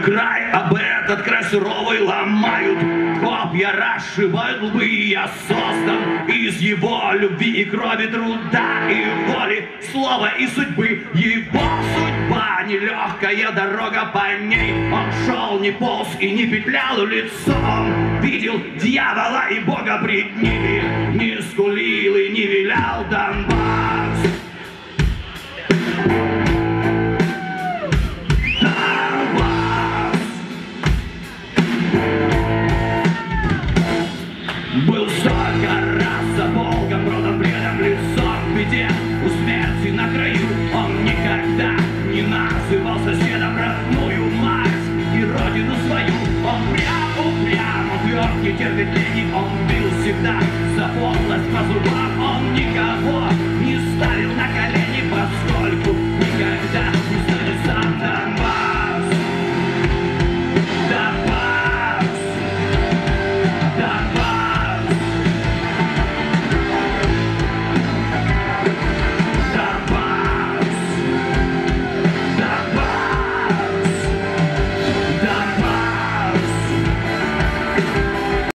край, об этот край суровый ломают копья, расшибают лбы. Я создан из его любви и крови, труда и воли, слова и судьбы. Его судьба нелегкая дорога, по ней он шел, не полз и не петлял лицом. Видел дьявола и Бога пред ними, не скулил и не вилял Донбасс. Был столько раз за Волгом продан, предан, лицом в беде, у смерти на краю. Он никогда не называл соседом родную мать и родину свою. Он упрям, он тверд, не терпит лени, он бил всегда за подлость по зубам.